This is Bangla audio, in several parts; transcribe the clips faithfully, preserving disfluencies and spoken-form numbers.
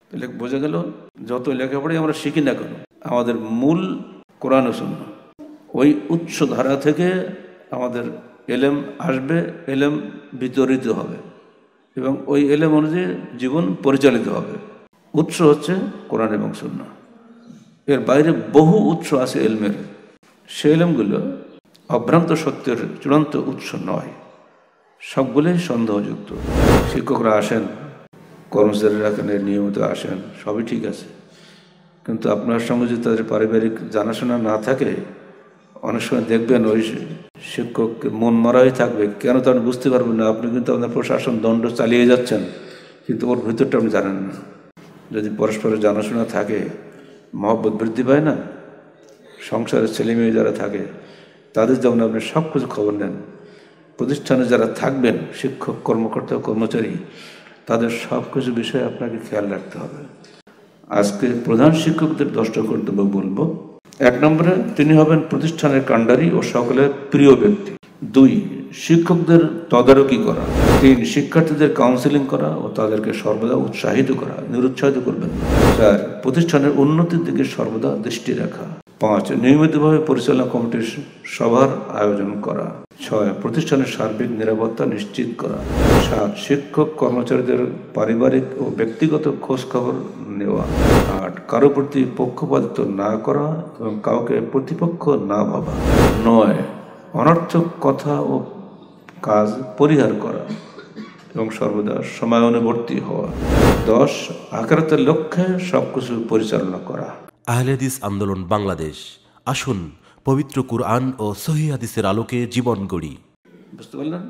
তাহলে বোঝা গেল যত লেখাপড়াই আমরা শিখি না কেন, আমাদের মূল কোরআন ও সুন্নাহ। ওই উৎস ধারা থেকে আমাদের এলেম আসবে, এলেম বিতরিত হবে এবং ওই এলেম অনুযায়ী জীবন পরিচালিত হবে। উৎস হচ্ছে কোরআন এবং সুন্নাহ। এর বাইরে বহু উৎস আছে এলমের, সে এলেমগুলো অভ্রান্ত সত্যের চূড়ান্ত উৎস নয়, সবগুলোই সন্দেহযুক্ত। শিক্ষকরা আসেন, কর্মচারীরা এখানে নিয়মিত আসেন, সবই ঠিক আছে, কিন্তু আপনার সঙ্গে যদি তাদের পারিবারিক জানাশোনা না থাকে, অনেক সময় দেখবেন ওই শিক্ষক মন মারাই থাকবে। কেন তো আপনি বুঝতে পারবেন না, আপনি কিন্তু আপনার প্রশাসন দণ্ড চালিয়ে যাচ্ছেন, কিন্তু ওর ভিতরটা আপনি জানেন না। যদি পরস্পরের জানাশোনা থাকে, মহব্বত বৃদ্ধি পায় না। সংসারের ছেলে মেয়ে যারা থাকে তাদের যেমন আপনি সব কিছু খবর নেন, প্রতিষ্ঠানে যারা থাকবেন শিক্ষক, কর্মকর্তা, কর্মচারী, তাদের সব কিছু বিষয়ে আপনাকে খেয়াল রাখতে হবে। আজকে প্রধান শিক্ষকদের দশটা কর্তব্য বলবো। এক নম্বরে, তিনি হবেন প্রতিষ্ঠানের কাণ্ডারি ও সকলের প্রিয় ব্যক্তি। দুই, শিক্ষকদের তদারকি করা। তিন, শিক্ষার্থীদের কাউন্সেলিং করা ও তাদেরকে সর্বদা উৎসাহিত করা, নিরুৎসাহিত করবেন। চার, প্রতিষ্ঠানের উন্নতির দিকে সর্বদা দৃষ্টি রাখা। পাঁচ, নিয়মিতভাবে পরিচালনা কমিটির সভার আয়োজন করা। ছয়, প্রতিষ্ঠানের সার্বিক নিরাপত্তা নিশ্চিত করা। সাত, শিক্ষক কর্মচারীদের পারিবারিক ও ব্যক্তিগত খোঁজ খবর নেওয়া। আট, কারো প্রতি পক্ষপাতিত্ব না করা এবং কাউকে প্রতিপক্ষ না ভাবা। নয়, অনর্থক কথা ও কাজ পরিহার করা এবং সর্বদা সময়ানুবর্তী হওয়া। দশ, আখিরাতের লক্ষ্যে সবকিছু পরিচালনা করা। আহলে হাদিস আন্দোলন বাংলাদেশ, আসুন পবিত্র কুরআন ও সহিহ হাদিসের আলোকে জীবন গড়ি। বুঝতে পারলেন?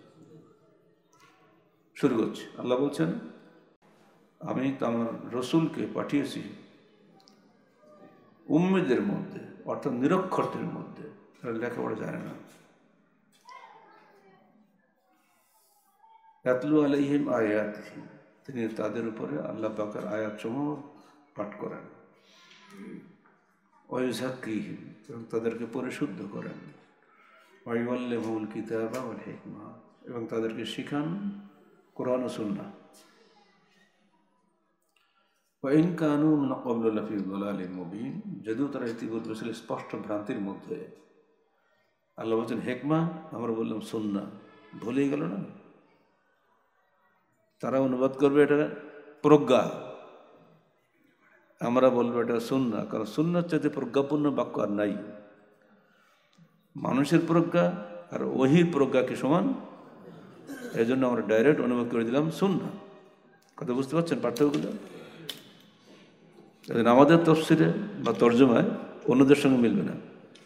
শুরু করছি। আল্লাহ বলছেন, আমি আমার রসুলকে পাঠিয়েছি উম্মীদের মধ্যে, অর্থাৎ নিরক্ষরদের মধ্যে, লেখাপড়া জানে না। ইয়াতলু আলাইহিম আয়াতিহি, তিনি তাদের উপরে আল্লাহ পাকের আয়াতসমূহ পাঠ করেন। ওয়া ইউযাক্কিহিম, এবং তাদেরকে পরিশুদ্ধ করেন। ওয়া ইউআল্লিমুহুল কিতাবা ওয়াল হিকমা, এবং তাদেরকে শিখান কোরআন ও সুন্নাহ। ওয়া ইন কানু মিন ক্বাবলু লাফি যালালিন মুবিন, যদিও তারা ইতিপূর্বে ছিল স্পষ্ট ভ্রান্তির মধ্যে। আল্লাহ বলছেন হিকমা, আমরা বললাম সুন্নাহ, ভুলেই গেল না। তারা অনুবাদ করবে এটা প্রজ্ঞা, আমরা বলবো এটা সুন্নাহ, কারণ সুন্নাহর চাইতে প্রজ্ঞাপূর্ণ বাক্য আর নাই। মানুষের প্রজ্ঞা আর ওহীর প্রজ্ঞা কি সমান? এই জন্য আমরা ডাইরেক্ট অনুবাদ করে দিলাম সুন্নাহ। কথা বুঝতে পারছেন পার্থক্যগুলো? আমাদের তাফসীরে বা তরজমায় অন্যদের সঙ্গে মিলবে না।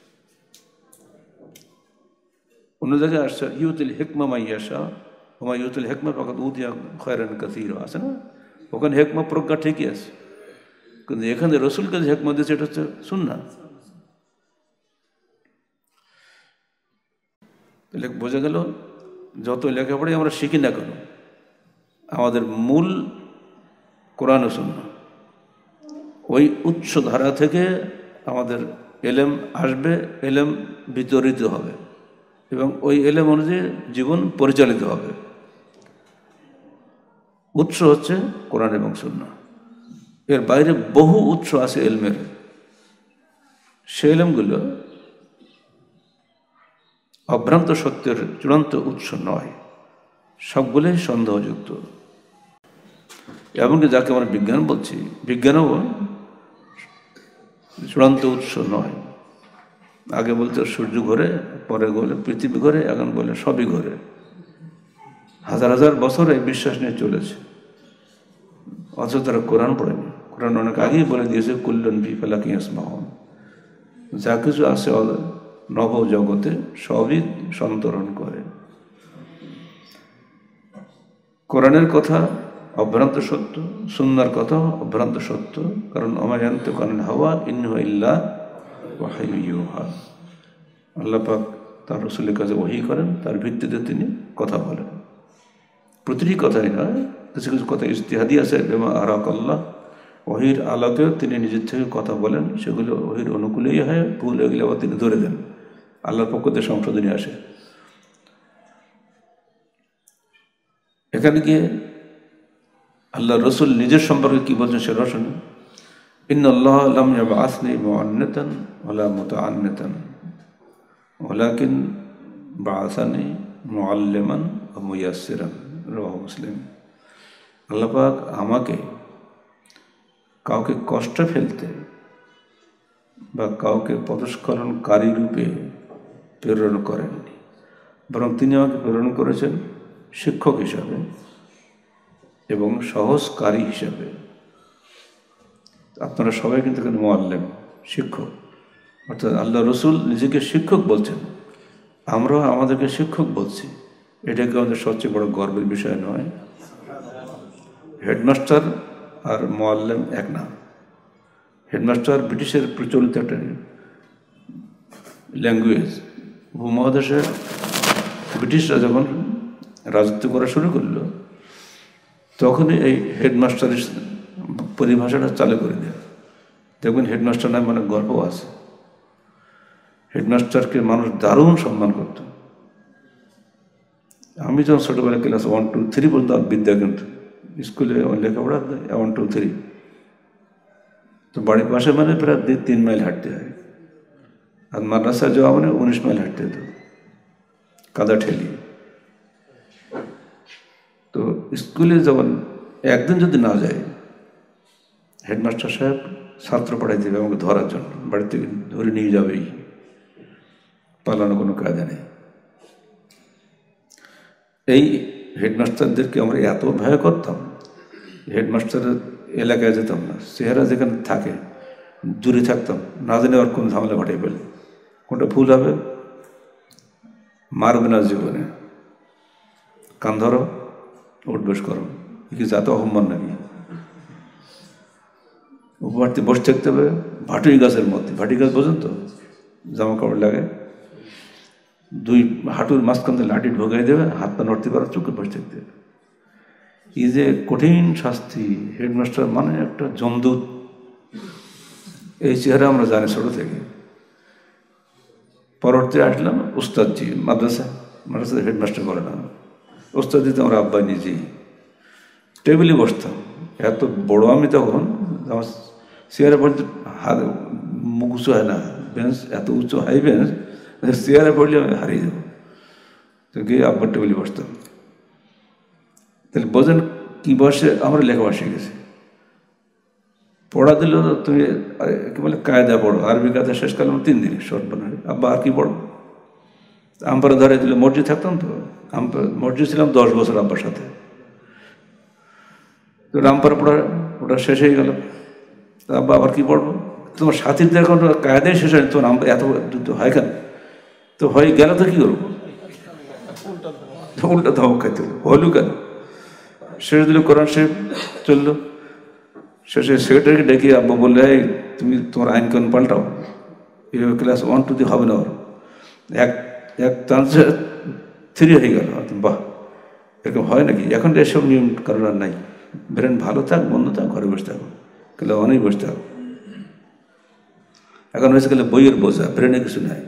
অন্য জায়গায় আসছে ইউতিল হিকমা মান ইয়াশা ওয়া মা ইউতিল হিকমা ফাকাদ উতিয়া খায়রান কাসীরা, আছে না? ওখানে হিকমা প্রজ্ঞা ঠিকই আছে, কিন্তু এখানে রসুলকে যে হিকমা দিয়েছে এটা হচ্ছে সুন্নাহ। তাহলে বোঝা গেল যত লেখাপড়াই আমরা শিখি না কেন, আমাদের মূল কোরআন ও সুন্নাহ। ওই উৎস ধারা থেকে আমাদের এলেম আসবে, এলেম বিতরিত হবে এবং ওই এলেম অনুযায়ী জীবন পরিচালিত হবে। উৎস হচ্ছে কোরআন এবং সুন্নাহ। এর বাইরে বহু উৎস আছে এলমের, সে এলেমগুলো অভ্রান্ত সত্যের চূড়ান্ত উৎস নয়, সবগুলোই সন্দেহযুক্ত। এমনকি যাকে আমরা বিজ্ঞান বলছি, বিজ্ঞানও চূড়ান্ত উৎস নয়। আগে বলতে সূর্য ঘোরে, পরে বলে পৃথিবী ঘোরে, এখন বলে সবই ঘোরে। হাজার হাজার বছর এই বিশ্বাস নিয়ে চলেছে, অথচ তারা কোরআন পড়েনি। কোরআন অনেক আগেই বলে দিয়েছে কুল্লুন ফি ফালাকিন ইয়াসবাহুন, যা কিছু আছে নব জগতে সবই সন্তরণ করে। কোরআনের কথা অভ্রান্ত সত্য, সুন্নাহর কথা অভ্রান্ত সত্য, কারণ ওমা ইয়ানতিকু আনিল হাওয়া ইন হুয়া ইল্লা ওয়াহয়ুন ইউহা। আল্লাহ পাক তার রাসূলের কাছে ওহী করেন, তার ভিত্তিতে তিনি কথা বলেন। প্রতিটি কথাই নয়, কিছু কিছু কথা ইজতিহাদি আছে, বিমা আরাকাল্লাহ, ওহীর আলোকে তিনি নিজের থেকে কথা বলেন, সেগুলো ওহীর অনুকূলেই হয়, ভুল এগুলো আবার তিনি ধরে দেন, আল্লাহর পক্ষ থেকে সংশোধনী আসে। এখানে গিয়ে আল্লাহ রসুল নিজের সম্পর্কে কি বলছেন সেটা শুনুন। ইন্নাল্লাহ লাম ইয়াবআসনি মুআন্নাতান ওয়ালা মুতাআন্নাতান ওয়ালাকিন বাআসানি মুআল্লিমান ওয়া মুয়াসসিরান, রাওয়াহু মুসলিম। আল্লাহ পাক আমাকে কাউকে কষ্ট ফেলতে বা কাউকে পদস্খলনকারী রূপে প্রেরণ করেননি, বরং তিনি আমাকে প্রেরণ করেছেন শিক্ষক হিসাবে এবং সহজকারী হিসাবে। আপনারা সবাই কিন্তু এখানে মুআল্লিম, শিক্ষক, অর্থাৎ আল্লাহ রসুল নিজেকে শিক্ষক বলছেন, আমরাও আমাদেরকে শিক্ষক বলছি। এটাকে আমাদের সবচেয়ে বড় গর্বের বিষয় নয়? হেডমাস্টার আর মুআল্লিম এক না। হেডমাস্টার ব্রিটিশের প্রচলিত একটা ল্যাঙ্গুয়েজ। উপমহাদেশে ব্রিটিশরা যখন রাজত্ব করা শুরু করলো তখনই এই হেডমাস্টারের পরিভাষাটা চালু করে দেয়। দেখবেন হেডমাস্টার নামে মানে গর্ব আছে। হেডমাস্টারকে মানুষ দারুণ সম্মান করত। আমি যখন ছোটবেলায় ক্লাস ওয়ান টু থ্রি পর্যন্ত বিদ্যা, কিন্তু স্কুলে লেখাপড়া ওয়ান টু থ্রি, তো বাড়ির পাশে মানে প্রায় তিন মাইল হাঁটতে হয়, আর মাদ্রাসা যাওয়া মানে উনিশ মাইল হাঁটতে হতো কাদা ঠেলি। তো স্কুলে যখন একদিন যদি না যায়, হেডমাস্টার সাহেব ছাত্র পাঠাই দেবে আমাকে ধরার জন্য, বাড়ি থেকে ধরে নিয়ে যাবেই, পালানো কোনো কাজে নেই। এই হেডমাস্টারদেরকে আমরা এত ভয় করতাম, হেডমাস্টারের এলাকায় যেতাম না, চেহারা যেখানে থাকে দূরে থাকতাম, না জানি আর কোন ঝামেলা ঘটাই ফেলে, কোনটা ভুল হবে, মারবে না জীবনে, কান ধরো, উঠবেশ করো, কি যাতে অহম্মান নাকি। উপহারতে বসে থাকতে হবে ভাটুই গাছের মধ্যে। ভাটি গাছ বোঝেন তো, জামা কাপড় লাগে, দুই হাঁটুর মাঝখান থেকে লাঠি ঢোকাই দেবে, হাত পা নড়তে পারো, চুপকে বসে থাকতে হবে। এই যে কঠিন শাস্তি, হেডমাস্টার মানে একটা জমদূত, এই চেহারা আমরা জানি ছোট থেকে। পরবর্তী আসলাম উস্তাদজি, মাদ্রাসা মাদ্রাসাতে হেডমাস্টার করে না, উস্তাদ দিতে আমার আব্বা নিজেই টেবিলে বসতাম। এত বড় আমি তখন, আমার চেয়ারে পড়তে হাত মুখ উঁচু হয় না, বেঞ্চ এত উঁচু হাই বেঞ্চ, চেয়ারে পড়লে আমি হারিয়ে যাবো, তো গিয়ে আব্বার টেবিলে বসতাম। তাহলে বোঝেন কি বয়সে আমরা লেখাপড়া শিখেছি। পড়া দিল তুমি কি বলে কায়দা পড়ো, আরবি কায়দা শেষ করলাম তিন দিনে শর্ট বানাবে, আব্বা আর কি পড়ো। আম্পারে ধরে দিল, মসজিদ থাকতাম তো, আম্পার মসজিদ ছিলাম দশ বছর আব্বার সাথে, তো রামপার পড়া ওটা শেষ হয়ে গেল, তা আব্বা আবার কি পড়বো, তোমার সাথীদের কোনো কায়দায় শেষ হয়নি, তোমার আম্বা এত হয় কেন, তো হয়ে গেল তো কি করবো, উল্টা ধমক খাইতে হলো কেন। শেষ দিল, কোরআন শেষ চললো, শেষে সেক্রেটারিকে ডেকে আব্বা বললে, এই তুমি তোমার আইন কানুন পাল্টাও, এইভাবে ক্লাস ওয়ান টু দিয়ে হবে না, ওর এক এক চান্সে থ্রি হয়ে গেল। বাহ, এরকম হয় নাকি? এখন এসব নিয়ম কারণ আর নাই, ব্রেন ভালো থাক বন্ধ থাক, ঘরে বসে থাকো, কেলে অনেক বসে থাকো। এখন হয়েছে গেলে বইয়ের বোঝা, ব্রেনে কিছু নাই।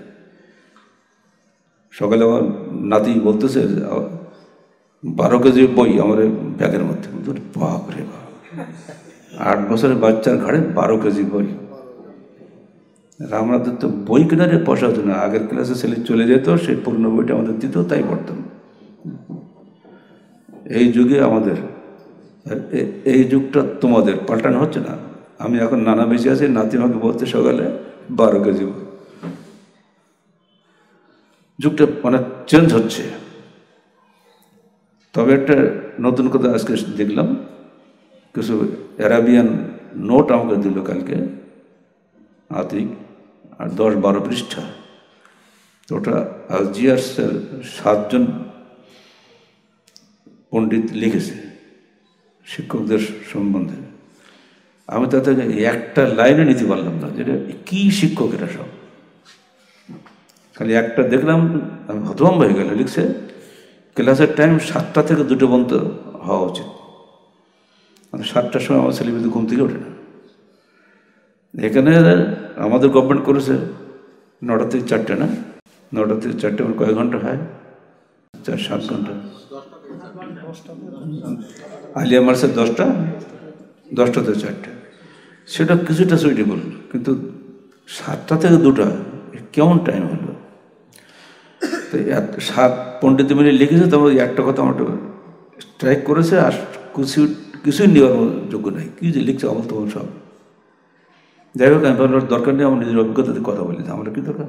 সকালে আমার নাতি বলতেছে বারো কেজি বই আমার ব্যাগের মধ্যে, বাপ রে বাপ, আট বছরের বাচ্চার ঘাড়ে বারো কেজি বই। আমাদের তো বই কেনারে পয়সা হতো না, আগের ক্লাসে ছেলে চলে যেত, সেই পুরনো বইটা আমাদের দিত, তাই পড়তাম। এই যুগে আমাদের, এই যুগটা তোমাদের পাল্টানো হচ্ছে না। আমি এখন নানা বেশি আছি, নাতি আমাকে বলতে সকালে বারো কেজি বই। যুগটা মানে চেঞ্জ হচ্ছে। তবে একটা নতুন কথা আজকে দেখলাম, কিছু অ্যারাবিয়ান নোট আমাকে দিল কালকে আতিক, আর দশ বারো পৃষ্ঠা, তো ওটা আলজিয়ার্সের সাতজন পণ্ডিত লিখেছে শিক্ষকদের সম্বন্ধে। আমি তাতে একটা লাইনে নিতে পারলাম না, যেটা কি শিক্ষক এরা সব, খালি একটা দেখলাম আমি হতভম্ব হয়ে গেল। লিখছে ক্লাসের টাইম সাতটা থেকে দুটো পর্যন্ত হওয়া উচিত, মানে সাতটার সময় আমার ছেলেমেয়েদের ঘুম থেকে ওঠে না। এখানে আমাদের গভর্নমেন্ট করেছে নটা থেকে চারটে, না নটা থেকে চারটে, মানে কয়েক ঘন্টা হয়, চার সাত ঘন্টা আলিয়া মার্সের দশটা, দশটাতে চারটে, সেটা কিছুটা সুইটেবল, কিন্তু সাতটা থেকে দুটা কেমন টাইম হলো? তো সাত পনেরো মিনিট লিখেছে, তবে একটা কথা আমার স্ট্রাইক করেছে, আর কিছু কিছুই নেওয়ার যোগ্য নাই, কি যে লিখছে আমল তোমার সব। যাই হোক, আমি ভাবলাম দরকার নেই, আমার নিজের অভিজ্ঞতাতে কথা বলি, আমরা কি দরকার?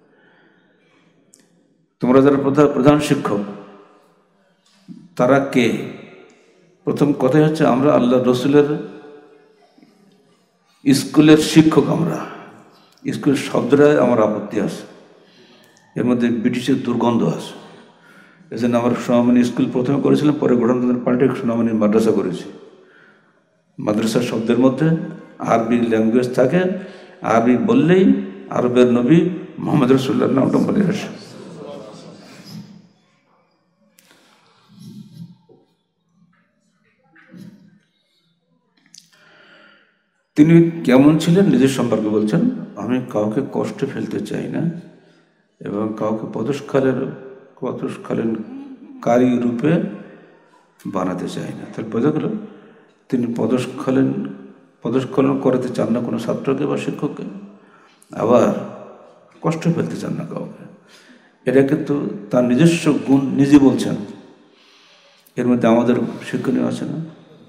তোমরা যারা প্রধান প্রধান শিক্ষক, তারা কে? প্রথম কথাই হচ্ছে আমরা আল্লাহ রসুলের স্কুলের শিক্ষক। আমরা স্কুলের শব্দটায় আমার আপত্তি আছে, এর মধ্যে ব্রিটিশের দুর্গন্ধ আছে। এই জন্য আমার সোনামণি স্কুল প্রথমে করেছিলাম, পরে গঠনতন্ত্র পাল্টে সোনামণি মাদ্রাসা করেছি। মাদ্রাসার শব্দের মধ্যে আরবি ল্যাঙ্গুয়েজ থাকে, আরবি বললেই আরবের নবী মোহাম্মদ রাসূলুল্লাহর নামটা বলে আসে। তিনি কেমন ছিলেন নিজের সম্পর্কে বলছেন, আমি কাউকে কষ্টে ফেলতে চাই না এবং কাউকে পদস্খলের পদস্খলন কারী রূপে বানাতে চাই না। তাহলে বোঝা গেল তিনি পদস্খলন পদস্খলন করাতে চান না কোনো ছাত্রকে বা শিক্ষককে, আবার কষ্ট ফেলতে চান না কাউকে। এটা কিন্তু তার নিজস্ব গুণ, নিজে বলছেন। এর মধ্যে আমাদের শিক্ষণীয় আছে না?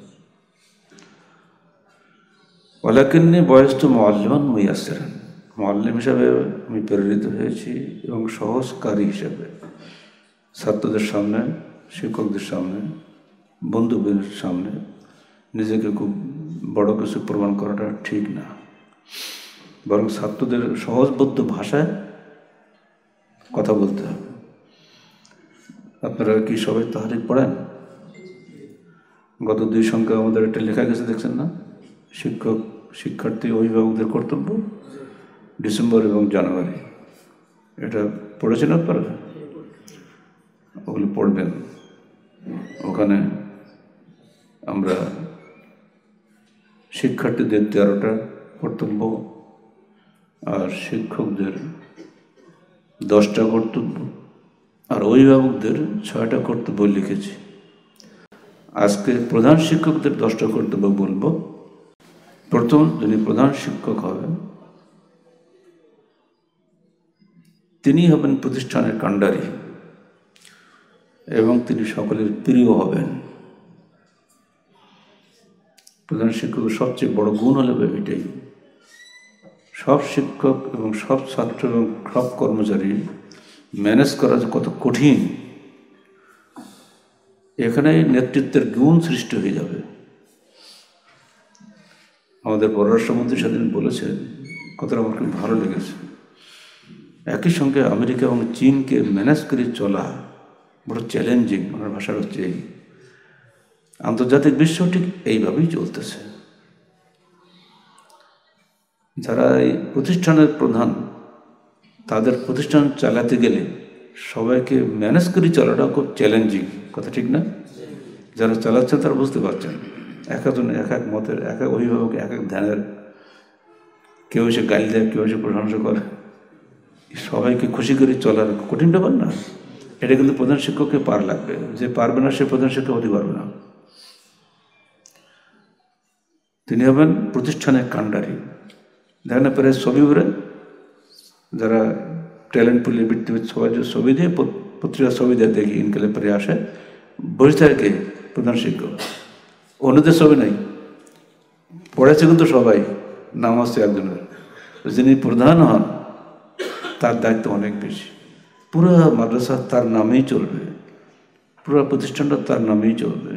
ওয়ালাকিন্নী বয়স্তু মুআল্লিমান মুয়াসসিরান, মুআল্লিম হিসাবে আমি প্রেরিত হয়েছি এবং সহজকারী হিসাবে। ছাত্রদের সামনে, শিক্ষকদের সামনে, বন্ধুদের সামনে নিজেকে খুব বড় কিছু প্রমাণ করাটা ঠিক না, বরং ছাত্রদের সহজবোধ্য ভাষায় কথা বলতে হবে। আপনারা কি সবাই তাহরিক পড়েন? গত দুই সংখ্যা আমাদের একটা লেখা গেছে, দেখছেন না? শিক্ষক, শিক্ষার্থী, অভিভাবকদের কর্তব্য, ডিসেম্বর এবং জানুয়ারি। এটা পড়েছেন আপনারা? ওগুলো পড়বেন। ওখানে আমরা শিক্ষার্থীদের তেরোটা কর্তব্য আর শিক্ষকদের দশটা কর্তব্য আর অভিভাবকদের ছয়টা কর্তব্য লিখেছি। আজকে প্রধান শিক্ষকদের দশটা কর্তব্য বলবো। প্রথম, যিনি প্রধান শিক্ষক হবেন তিনি হবেন প্রতিষ্ঠানের কাণ্ডারি এবং তিনি সকলের প্রিয় হবেন। প্রধান শিক্ষকের সবচেয়ে বড় গুণ হলো এটাই। সব শিক্ষক এবং সব ছাত্র এবং সব কর্মচারী ম্যানেজ করা যে কত কঠিন, এখানে নেতৃত্বের গুণ সৃষ্টি হয়ে যাবে। আমাদের পররাষ্ট্রমন্ত্রী সেদিন বলেছেন, কথাটা আমার খুব ভালো লেগেছে। একই সঙ্গে আমেরিকা এবং চীনকে ম্যানেজ করে চলা বড় চ্যালেঞ্জিং। ওনার ভাষার হচ্ছে এই, আন্তর্জাতিক বিশ্ব ঠিক এইভাবেই চলতেছে। যারা এই প্রতিষ্ঠানের প্রধান, তাদের প্রতিষ্ঠান চালাতে গেলে সবাইকে ম্যানেজ করে চলাটা খুব চ্যালেঞ্জিং, কথা ঠিক না? যারা চালাচ্ছেন তারা বুঝতে পারছেন, এক একজন এক এক মতের, এক এক অভিভাবক এক এক ধ্যানের, কেউ এসে গালি দেয়, কেউ এসে প্রশংসা করে, সবাইকে খুশি করে চলার কঠিন ব্যাপার না। এটা কিন্তু প্রধান শিক্ষককে পার লাগবে। যে পারবে না সে প্রধান শিক্ষক হতে পারবে না। তিনি হবেন প্রতিষ্ঠানের কাণ্ডারি। দেখেন না, প্রায় ছবি উড়ে যারা ট্যালেন্ট পুলে বৃত্তি সবাই যে ছবি দিয়ে পত্রিকা ছবি দিয়ে দেখি ইনকালে পরে আসে, বসে থাকে প্রধান শিক্ষক, অন্যদের ছবি নাই, পড়েছে কিন্তু সবাই, নাম আছে একজনের। যিনি প্রধান হন তার দায়িত্ব অনেক বেশি। পুরো মাদ্রাসা তার নামেই চলবে, পুরো প্রতিষ্ঠানটা তার নামেই চলবে।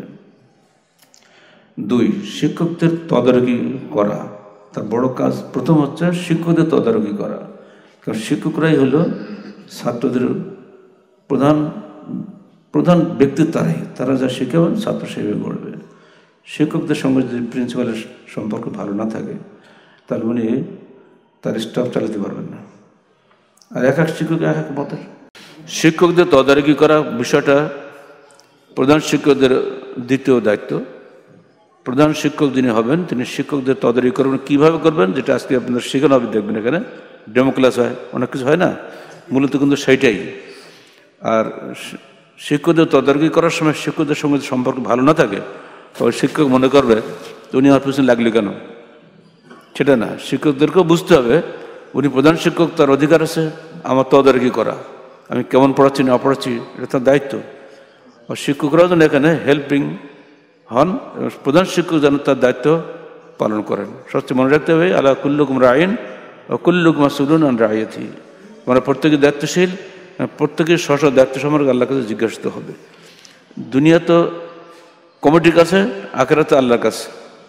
দুই, শিক্ষকদের তদারকি করা তার বড় কাজ। প্রথম হচ্ছে শিক্ষকদের তদারকি করা, কারণ শিক্ষকরাই হলো ছাত্রদের প্রধান প্রধান ব্যক্তি। তারাই, তারা যা শিখাবেন ছাত্র সেভাবে করবে। শিক্ষকদের সঙ্গে যদি প্রিন্সিপালের সম্পর্ক ভালো না থাকে তাহলে উনি তার স্টাফ চালাতে পারবেন না। আর এক এক শিক্ষক এক এক মতের। শিক্ষকদের তদারকি করা বিষয়টা প্রধান শিক্ষকদের দ্বিতীয় দায়িত্ব। প্রধান শিক্ষক যিনি হবেন তিনি শিক্ষকদের তদারকি করবেন। কীভাবে করবেন, যেটা আজকে আপনাদের শেখানো হবে, দেখবেন এখানে ডেমো ক্লাস হয়, অনেক কিছু হয় না, মূলত কিন্তু সেইটাই। আর শিক্ষকদের তদারকি করার সময় শিক্ষকদের সঙ্গে সম্পর্ক ভালো না থাকে, তবে শিক্ষক মনে করবে উনি আমার পিছনে লাগলো কেন। সেটা না, শিক্ষকদেরকেও বুঝতে হবে উনি প্রধান শিক্ষক, তার অধিকার আছে আমার তদারকি করা, আমি কেমন পড়াচ্ছি না পড়াচ্ছি এটা তার দায়িত্ব। আর শিক্ষকরাও যেন এখানে হেল্পিং হন, প্রধান শিক্ষক যেন তার দায়িত্ব পালন করেন। সবচেয়ে মনে রাখতে হবে আলা কুল্লুকুম রাইন ও কুল্লুকুম মাসউলুন আন রাইয়াতি, মানে প্রত্যেকে দায়িত্বশীল, প্রত্যেকের স্ব স্ব দায়িত্ব সম্পর্কে আল্লাহর কাছে জিজ্ঞাসিত হবে। দুনিয়া তো কমিটির কাছে, আখিরাত আল্লাহর কাছে।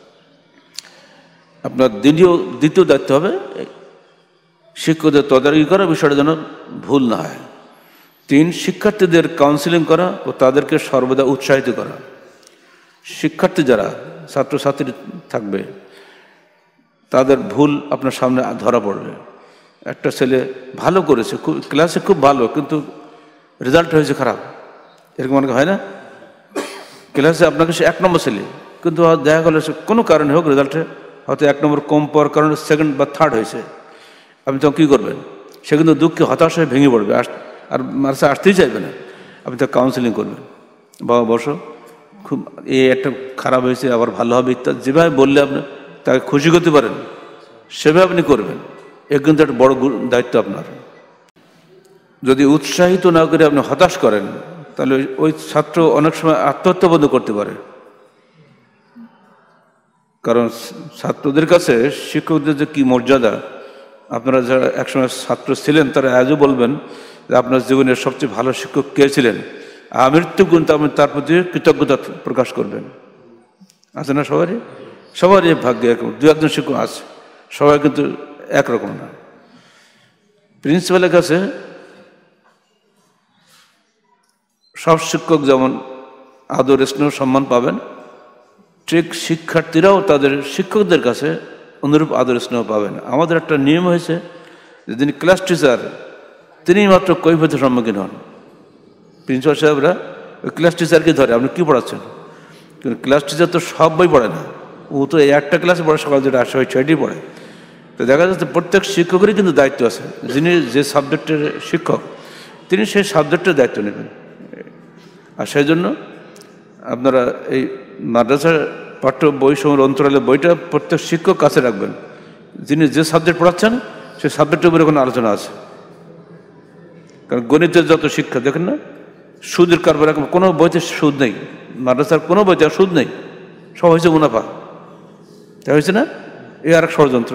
আপনার দ্বিতীয় দ্বিতীয় দায়িত্ব হবে শিক্ষকদের তদারকি করা, বিষয়টা যেন ভুল না হয়। তিন, শিক্ষার্থীদের কাউন্সিলিং করা ও তাদেরকে সর্বদা উৎসাহিত করা। শিক্ষার্থী যারা ছাত্রছাত্রী থাকবে তাদের ভুল আপনার সামনে ধরা পড়বে। একটা ছেলে ভালো করেছে, খুব ক্লাসে খুব ভালো, কিন্তু রেজাল্ট হয়েছে খারাপ, এরকম অনেক হয় না? ক্লাসে আপনাকে সে এক নম্বর ছেলে, কিন্তু দেখা গেল সে কোনো কারণে হোক রেজাল্টে হয়তো এক নম্বর কম পাওয়ার কারণে সেকেন্ড বা থার্ড হয়েছে। আপনি তখন কী করবেন? সে কিন্তু দুঃখে হতাশ হয়ে ভেঙে পড়বে, আর মার্সে আসতেই চাইবে না। আপনি তাকে কাউন্সিলিং করবেন, বাবা বসো, খুব এই একটা খারাপ হয়েছে, আবার ভালো হবে ইত্যাদি, যেভাবে বললে আপনি তাকে খুশি করতে পারেন সেভাবে আপনি করবেন। এ কিন্তু একটা বড় দায়িত্ব আপনার। যদি উৎসাহিত না করে আপনি হতাশ করেন তাহলে ওই ছাত্র অনেক সময় আত্মহত্যা বন্ধ করতে পারে। কারণ ছাত্রদের কাছে শিক্ষকদের যে কী মর্যাদা, আপনারা যারা একসময় ছাত্র ছিলেন তারা আজও বলবেন যে আপনার জীবনের সবচেয়ে ভালো শিক্ষক কে ছিলেন, আমৃত্যু কিন্তু আপনি তার প্রতি কৃতজ্ঞতা প্রকাশ করবেন। আছে না সবারই? সবারই ভাগ্যে একরকম, দু একজন শিক্ষক আছে, সবাই কিন্তু একরকম না। প্রিন্সিপালের কাছে সব শিক্ষক যেমন আদর স্নেহ সম্মান পাবেন, ঠিক শিক্ষার্থীরাও তাদের শিক্ষকদের কাছে অনুরূপ আদর স্নেহ পাবেন। আমাদের একটা নিয়ম হয়েছে যে যিনি ক্লাস টিচার তিনি মাত্র কৈফিয়তের সম্মুখীন হন। প্রিন্সিপাল সাহেবরা ওই ক্লাস টিচারকে ধরে আপনি কী পড়াচ্ছেন, কিন্তু ক্লাস টিচার তো সব বই পড়ে না, ও তো এই একটা ক্লাসে পড়ে, সকাল যেটা আসে ওই ছয়টি পড়ে। তো দেখা যাচ্ছে প্রত্যেক শিক্ষকেরই কিন্তু দায়িত্ব আছে, যিনি যে সাবজেক্টের শিক্ষক তিনি সেই সাবজেক্টের দায়িত্ব নেবেন। আর সেই জন্য আপনারা এই মাদ্রাসার পাঠ্য বই সমূহের অন্তরালে বইটা প্রত্যেক শিক্ষক কাছে রাখবেন, যিনি যে সাবজেক্ট পড়াচ্ছেন সেই সাবজেক্টের উপরে কোনো আলোচনা আছে। কারণ গণিতের যত শিক্ষা দেখেন না, সুদের কারবার, কোনো বইতে সুদ নেই, মাদ্রাসার কোনো বইতে সুদ নেই, সব হয়েছে মুনাফা। তাই হয়েছে না? এই আর এক ষড়যন্ত্র।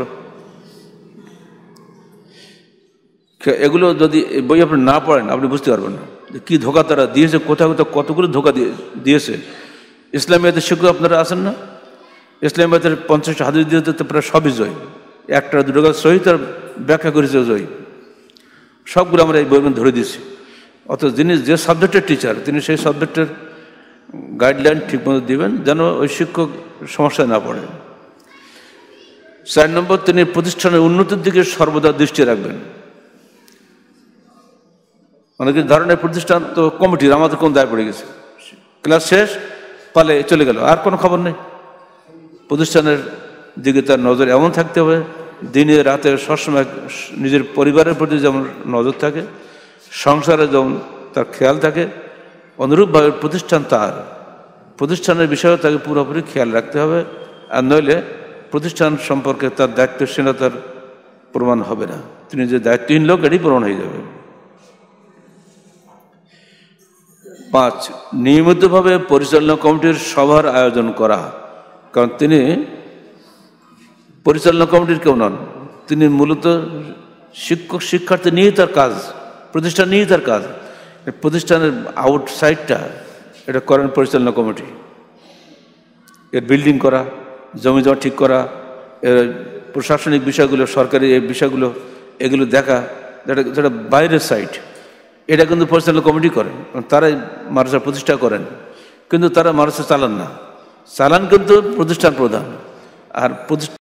এগুলো যদি বই আপনি না পড়েন আপনি বুঝতে পারবেন না যে কী ধোকা তারা দিয়েছে, কোথাও কোথাও কতগুলো ধোকা দিয়ে দিয়েছে। ইসলামিয়াতের শিক্ষক আপনারা আছেন না, ইসলামিয়াতের পঞ্চাশটা হাদিস দিয়ে তো প্রায় সবই জয়, একটা দুটো কাজ সহি তার ব্যাখ্যা করেছে জয়, সবগুলো আমরা এই বইগুলো ধরে দিয়েছি। অথচ যিনি যে সাবজেক্টের টিচার তিনি সেই সাবজেক্টের গাইডলাইন ঠিকমতো দিবেন যেন ওই শিক্ষক সমস্যায় না পড়ে। চার নম্বর, তিনি প্রতিষ্ঠানের উন্নতির দিকে সর্বদা দৃষ্টি রাখবেন। অনেকে ধারণার প্রতিষ্ঠান তো কমিটির, আমাদের কোন দায় পড়ে গেছে, ক্লাস শেষ পালে চলে গেল, আর কোনো খবর নেই। প্রতিষ্ঠানের দিকে তার নজর এমন থাকতে হবে দিনে রাতে সবসময় নিজের পরিবারের প্রতি যেমন নজর থাকে, সংসারে যেমন তার খেয়াল থাকে, অনুরূপভাবে প্রতিষ্ঠান তার প্রতিষ্ঠানের বিষয়েও তাকে পুরোপুরি খেয়াল রাখতে হবে। আর নইলে প্রতিষ্ঠান সম্পর্কে তার দায়িত্বশীলতার প্রমাণ হবে না, তিনি যে দায়িত্বহীন লোক এটি প্রমাণ হয়ে যাবে। পাঁচ, নিয়মিতভাবে পরিচালনা কমিটির সভার আয়োজন করা। কারণ তিনি পরিচালনা কমিটির কেউ নন, তিনি মূলত শিক্ষক শিক্ষার্থী নিয়েই তার কাজ, প্রতিষ্ঠান নিয়েই তার কাজ। প্রতিষ্ঠানের আউটসাইডটা এটা করেন পরিচালনা কমিটি, এর বিল্ডিং করা, জমি জমা ঠিক করা, এর প্রশাসনিক বিষয়গুলো, সরকারি এই বিষয়গুলো এগুলো দেখা, যেটা যেটা বাইরের সাইড, এটা কিন্তু পরিচালনা কমিটি করেন, তারাই মাদ্রাসা প্রতিষ্ঠা করেন, কিন্তু তারা মাদ্রাসা চালান না, চালান কিন্তু প্রতিষ্ঠান প্রধান। আর প্রতিষ্ঠান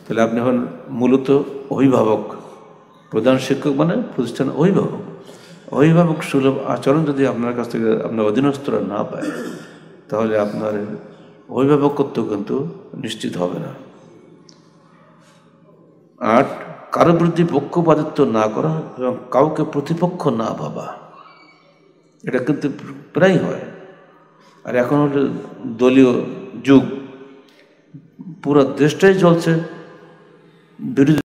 তাহলে আপনি হন মূলত অভিভাবক। প্রধান শিক্ষক মানে প্রতিষ্ঠান অভিভাবক। অভিভাবক সুলভ আচরণ যদি আপনার কাছ থেকে আপনার অধীনস্থরা না পায়, তাহলে আপনার অভিভাবকত্ব কিন্তু নিশ্চিত হবে না। আট, কারো প্রতি পক্ষপাতিত্ব না করা এবং কাউকে প্রতিপক্ষ না ভাবা, এটা কিন্তু প্রায় হয়। আর এখন হলো দলীয় যুগ, পুরো দেশটাই চলছে বিরোধী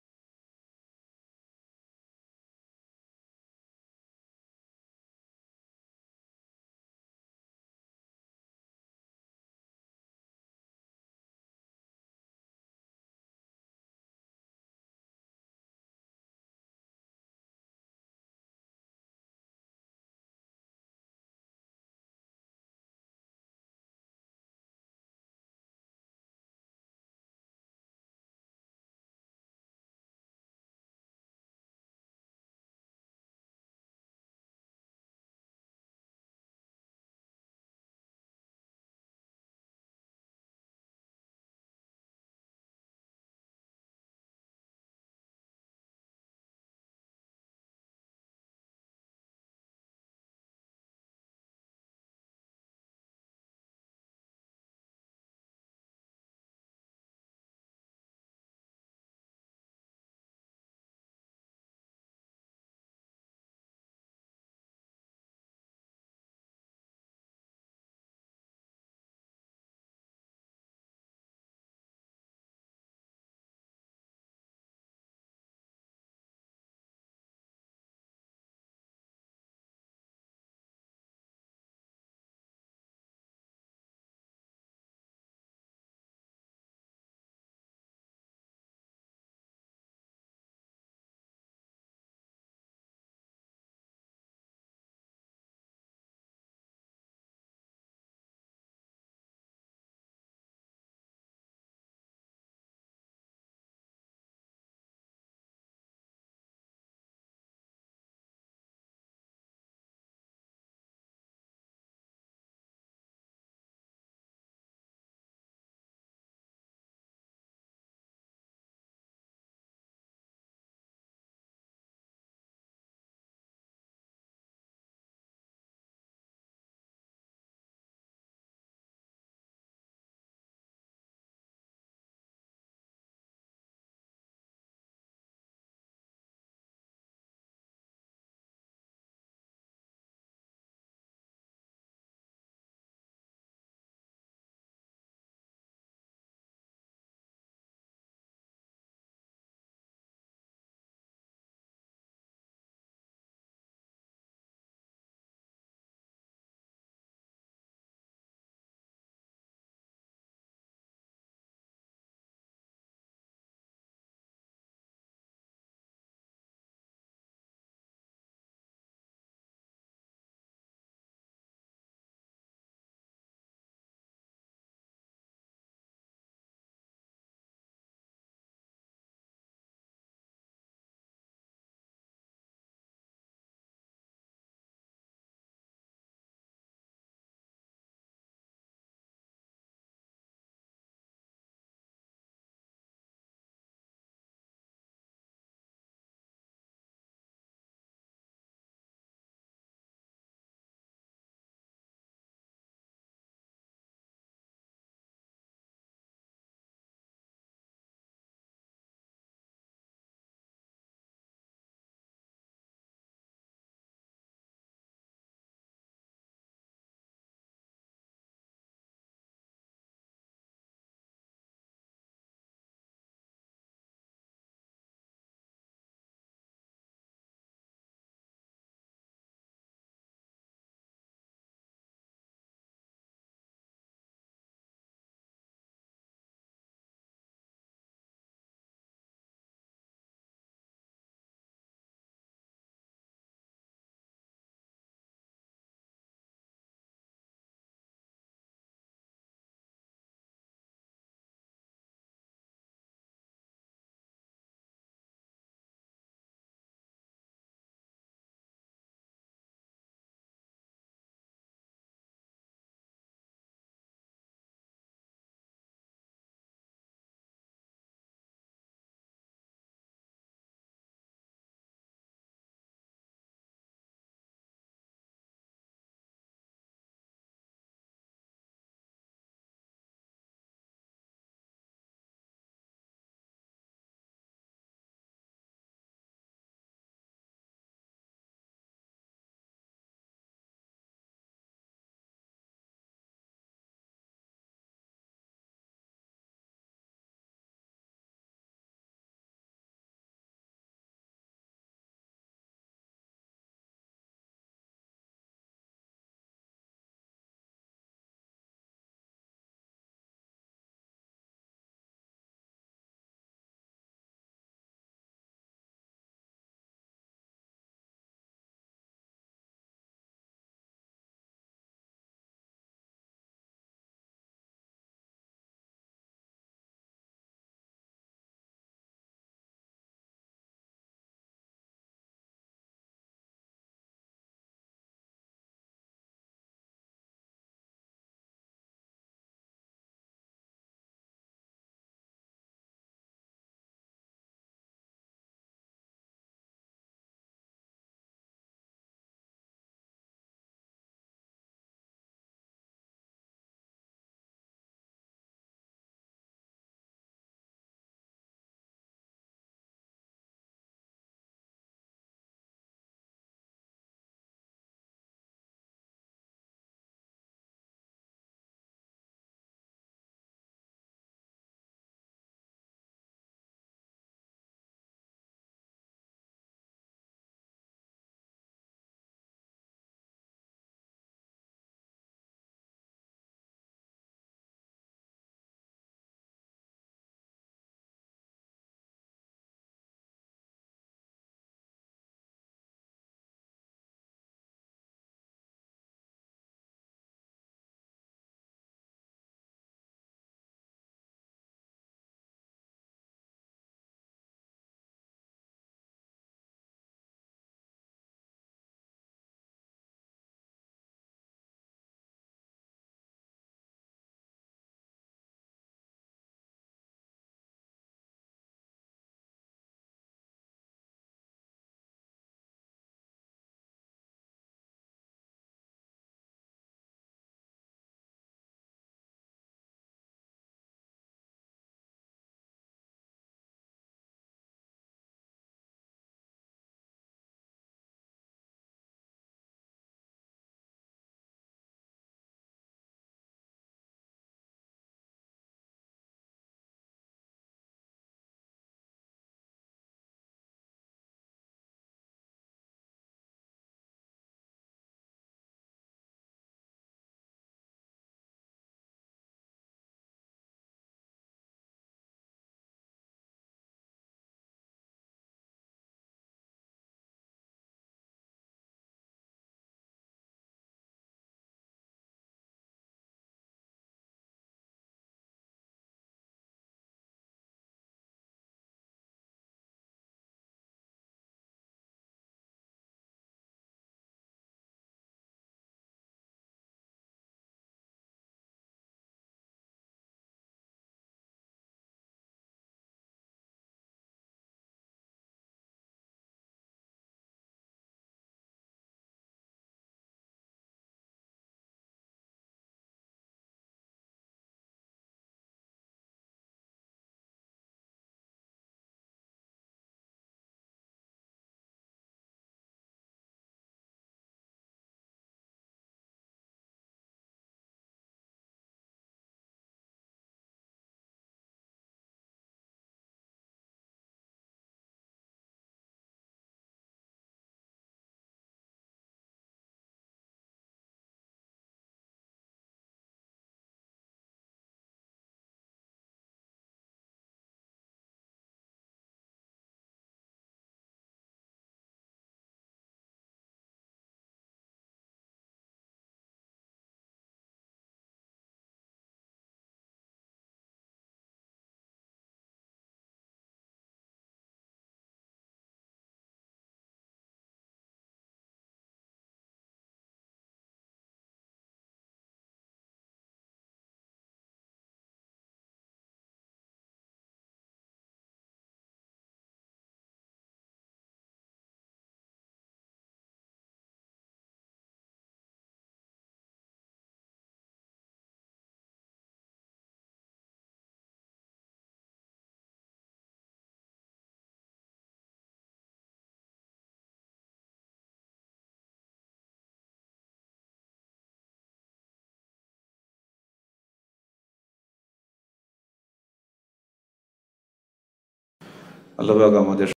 আল্লাহ পাক আমাদের